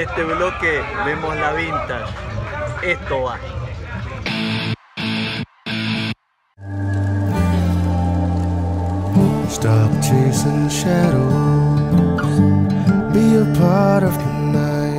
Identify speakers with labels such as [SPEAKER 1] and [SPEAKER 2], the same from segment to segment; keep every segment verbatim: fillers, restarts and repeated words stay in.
[SPEAKER 1] este bloque vemos la vintage. Esto va.
[SPEAKER 2] Stop chasing shadows, be a part of the night.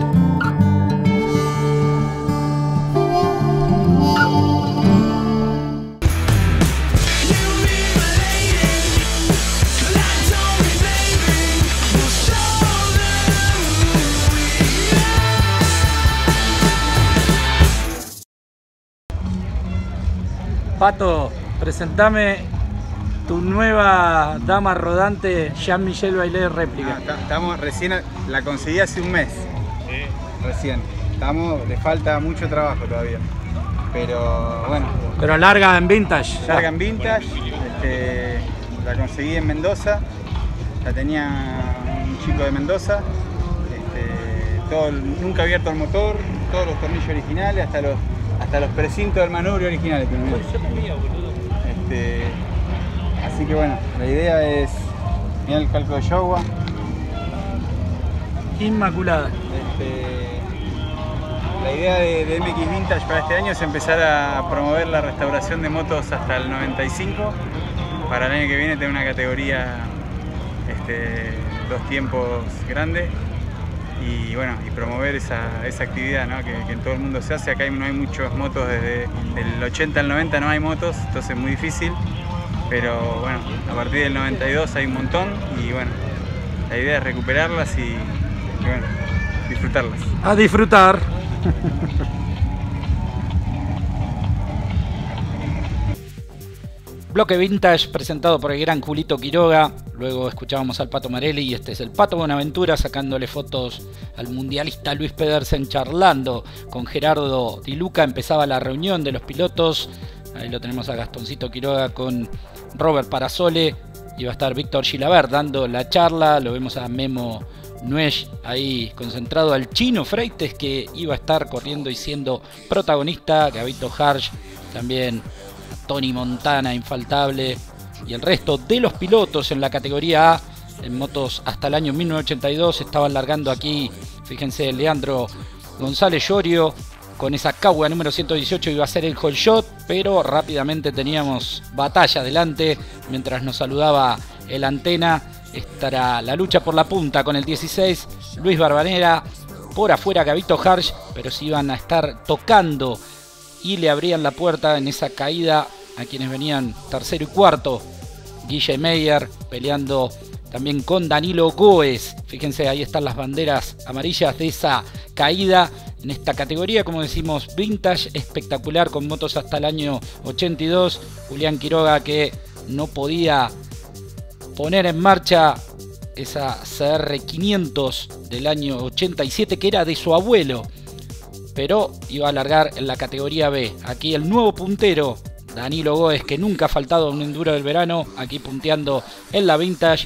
[SPEAKER 3] Pato, presentame tu nueva dama rodante Jean-Michel Bailey réplica.
[SPEAKER 4] No, estamos recién, la conseguí hace un mes. Sí. Recién. Estamos, le falta mucho trabajo todavía. Pero bueno.
[SPEAKER 3] Pero larga en vintage.
[SPEAKER 4] Larga en vintage. Este, la conseguí en Mendoza. La tenía un chico de Mendoza. Este, todo, nunca abierto el motor, todos los tornillos originales, hasta los, hasta los precintos del manubrio originales. Este, así que bueno, la idea es, mirá el calco de Showa.
[SPEAKER 3] Inmaculada.
[SPEAKER 4] Este, la idea de, de M X Vintage para este año es empezar a promover la restauración de motos hasta el noventa y cinco. Para el año que viene tener una categoría, este, dos tiempos grandes. Y bueno, y promover esa, esa actividad, ¿no? que, que en todo el mundo se hace. Acá no hay muchas motos, desde el ochenta al noventa no hay motos, entonces es muy difícil. Pero bueno, a partir del noventa y dos hay un montón y bueno, la idea es recuperarlas y, y bueno, disfrutarlas.
[SPEAKER 3] A disfrutar. Bloque Vintage presentado por el gran Julito Quiroga. Luego escuchábamos al Pato Marelli y este es el Pato Bonaventura sacándole fotos al mundialista Luis Pedersen, charlando con Gerardo Di Luca. Empezaba la reunión de los pilotos. Ahí lo tenemos a Gastoncito Quiroga con Robert Parasole. Iba a estar Víctor Gilabert dando la charla. Lo vemos a Memo Nuech ahí concentrado, al Chino Freites, que iba a estar corriendo y siendo protagonista. Gabito Harsh también. Tony Montana, infaltable, y el resto de los pilotos en la categoría A, en motos hasta el año mil novecientos ochenta y dos, estaban largando aquí, fíjense, Leandro González Llorio, con esa Cagua número ciento dieciocho iba a ser el whole shot, pero rápidamente teníamos batalla adelante, mientras nos saludaba el Antena, estará la lucha por la punta con el dieciséis, Luis Barbanera, por afuera Gabito Harsh, pero si iban a estar tocando y le abrían la puerta en esa caída a quienes venían tercero y cuarto. Guille Meyer peleando también con Danilo Goes. Fíjense, ahí están las banderas amarillas de esa caída en esta categoría, como decimos, vintage, espectacular, con motos hasta el año ochenta y dos. Julián Quiroga, que no podía poner en marcha esa C R quinientos del año ochenta y siete, que era de su abuelo, pero iba a largar en la categoría B. Aquí el nuevo puntero, Danilo Goes, que nunca ha faltado un enduro del verano, aquí punteando en la vintage.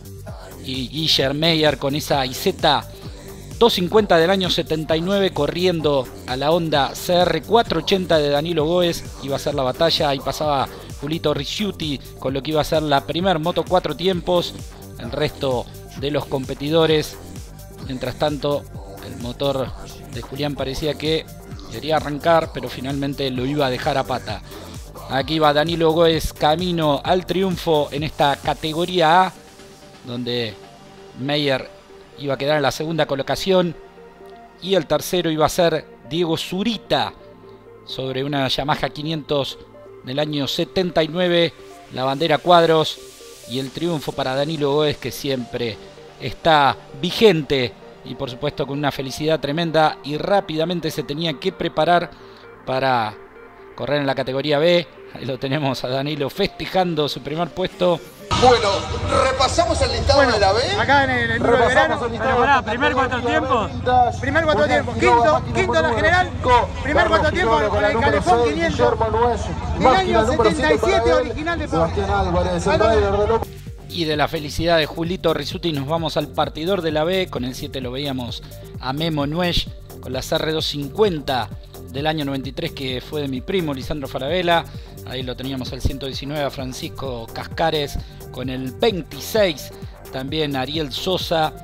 [SPEAKER 3] Y Guillermo Meyer con esa I Z doscientos cincuenta del año setenta y nueve, corriendo a la Honda C R cuatrocientos ochenta de Danilo Goes. Iba a ser la batalla, ahí pasaba Julito Ricciuti con lo que iba a ser la primer moto cuatro tiempos. El resto de los competidores, mientras tanto, el motor de Julián parecía que quería arrancar, pero finalmente lo iba a dejar a pata. Aquí va Danilo Goes camino al triunfo en esta categoría A, donde Meyer iba a quedar en la segunda colocación y el tercero iba a ser Diego Zurita sobre una Yamaha quinientos del año setenta y nueve, la bandera cuadros, y el triunfo para Danilo Goes, que siempre está vigente y por supuesto con una felicidad tremenda, y rápidamente se tenía que preparar para correr en la categoría B. Ahí lo tenemos a Danilo festejando su primer puesto.
[SPEAKER 5] Bueno, repasamos el listado
[SPEAKER 6] bueno,
[SPEAKER 5] de la B.
[SPEAKER 6] Acá en el enduro de verano. Pero pará, primer cuatro tiempos. Primer cuatro tiempos. Quinto, quinto en la general. Primer cuatro tiempos con el Calefón quinientos. Del año setenta y siete, original de Pablo.
[SPEAKER 3] Y de la felicidad de Julito Ricciuti nos vamos al partidor de la B. Con el siete lo veíamos a Memo Nuech con la C R doscientos cincuenta del año noventa y tres, que fue de mi primo Lisandro Falabella. Ahí lo teníamos al ciento diecinueve a Francisco Cascares, con el veintiséis también Ariel Sosa,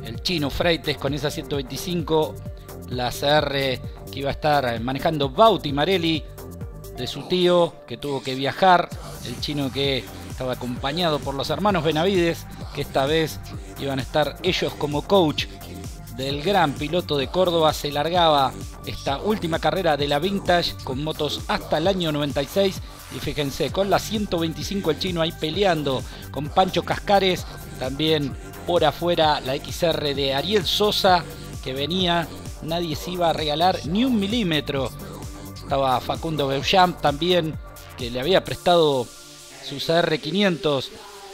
[SPEAKER 3] el Chino Freites con esa ciento veinticinco, la C R que iba a estar manejando Bauti Marelli, de su tío que tuvo que viajar, el Chino que estaba acompañado por los hermanos Benavides, que esta vez iban a estar ellos como coach del gran piloto de Córdoba. Se largaba esta última carrera de la Vintage con motos hasta el año noventa y seis, y fíjense, con la ciento veinticinco el Chino ahí peleando con Pancho Cascares, también por afuera la X R de Ariel Sosa que venía, nadie se iba a regalar ni un milímetro. Estaba Facundo Beauchamp también, que le había prestado su C R quinientos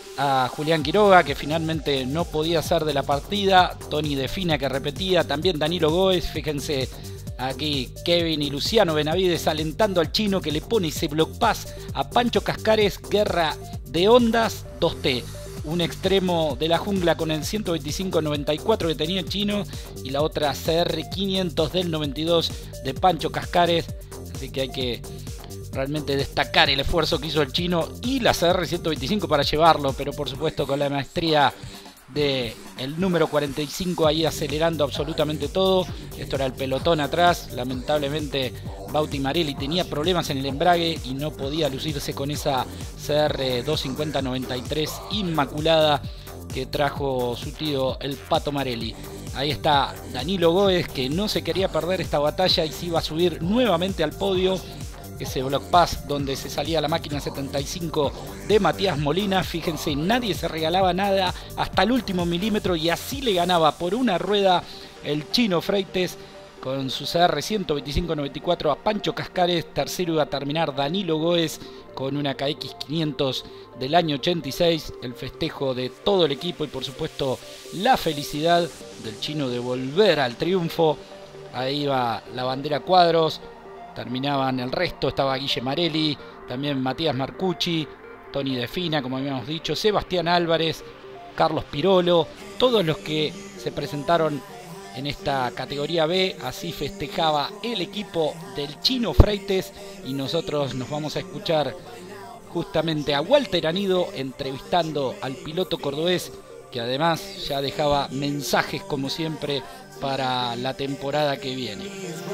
[SPEAKER 3] a Julián Quiroga, que finalmente no podía ser de la partida. Tony Defina, que repetía, también Danilo Góez. Fíjense aquí Kevin y Luciano Benavides alentando al Chino, que le pone ese block pass a Pancho Cascares. Guerra de ondas dos T, un extremo de la jungla con el ciento veinticinco noventa y cuatro que tenía el Chino, y la otra C R quinientos del noventa y dos de Pancho Cascares. Así que hay que realmente destacar el esfuerzo que hizo el Chino y la C R ciento veinticinco para llevarlo, pero por supuesto con la maestría del número cuarenta y cinco ahí acelerando absolutamente todo. Esto era el pelotón atrás. Lamentablemente Bauti Marelli tenía problemas en el embrague y no podía lucirse con esa C R doscientos cincuenta noventa y tres inmaculada que trajo su tío el Pato Marelli. Ahí está Danilo Góez, que no se quería perder esta batalla y se iba a subir nuevamente al podio. Ese block pass donde se salía la máquina setenta y cinco de Matías Molina. Fíjense, nadie se regalaba nada hasta el último milímetro, y así le ganaba por una rueda el Chino Freites con su C R ciento veinticinco noventa y cuatro a Pancho Cascares. Tercero iba a terminar Danilo Góez con una K X quinientos del año ochenta y seis. El festejo de todo el equipo y por supuesto la felicidad del Chino de volver al triunfo. Ahí va la bandera cuadros. Terminaban el resto, estaba Guille Marelli, también Matías Marcucci, Tony Defina, como habíamos dicho, Sebastián Álvarez, Carlos Pirolo, todos los que se presentaron en esta categoría B. Así festejaba el equipo del Chino Freites, y nosotros nos vamos a escuchar justamente a Walter Anido entrevistando al piloto cordobés, que además ya dejaba mensajes como siempre para la temporada que viene.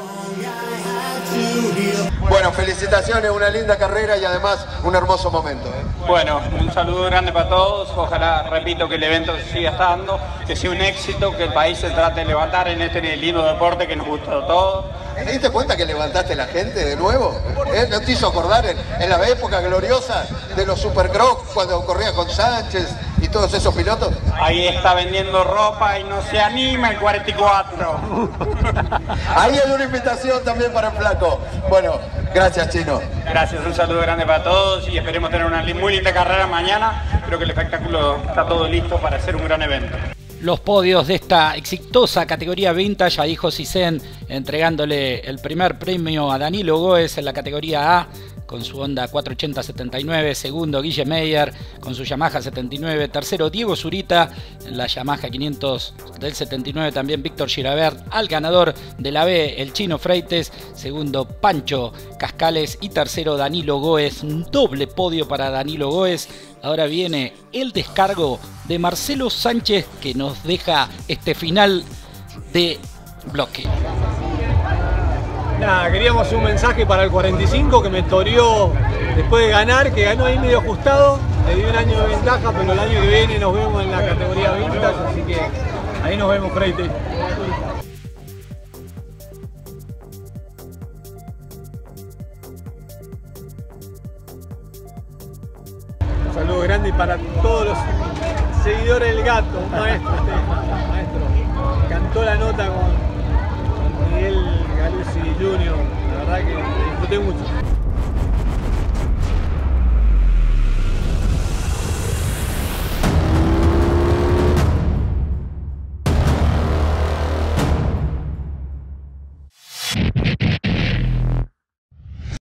[SPEAKER 5] Bueno, felicitaciones, una linda carrera y además un hermoso momento, ¿eh?
[SPEAKER 7] Bueno, un saludo grande para todos. Ojalá, repito, que el evento siga estando, que sea un éxito, que el país se trate de levantar en este lindo deporte que nos gusta a todos.
[SPEAKER 5] ¿Te diste cuenta que levantaste la gente de nuevo? ¿Eh? ¿No te hizo acordar en, en la época gloriosa de los Supercross cuando corría con Sánchez y todos esos pilotos?
[SPEAKER 7] Ahí está vendiendo ropa y no se anima el cuarenta y cuatro.
[SPEAKER 5] Ahí hay una invitación también para el flaco. Bueno, gracias, Chino.
[SPEAKER 7] Gracias, un saludo grande para todos y esperemos tener una muy linda carrera mañana. Creo que el espectáculo está todo listo para hacer un gran evento.
[SPEAKER 3] Los podios de esta exitosa categoría Vintage, ahí Josicen entregándole el primer premio a Danilo Góez en la categoría A con su Honda cuatrocientos ochenta setenta y nueve, segundo Guille Meyer con su Yamaha setenta y nueve, tercero Diego Zurita en la Yamaha quinientos del setenta y nueve, también Víctor Girabert al ganador de la B, el Chino Freites, segundo Pancho Cascales y tercero Danilo Góez, un doble podio para Danilo Góez. Ahora viene el descargo de Marcelo Sánchez que nos deja este final de bloque.
[SPEAKER 8] Nada, queríamos un mensaje para el cuarenta y cinco que me toreó después de ganar, que ganó ahí medio ajustado, le di un año de ventaja, pero el año que viene nos vemos en la categoría Vintage, así que ahí nos vemos, Freite. Un saludo grande para todos los seguidores del gato, un maestro usted, maestro. Cantó la nota con Miguel Galuzzi junior, la verdad que disfruté mucho.